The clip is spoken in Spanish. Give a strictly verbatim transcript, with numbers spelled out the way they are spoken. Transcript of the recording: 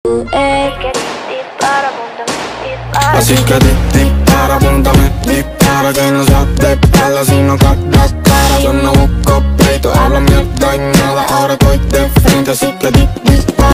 Así que di- dispara, apúntame, dispara, que no seas de espalda, sino cara a cara. Yo no busco pleito, habla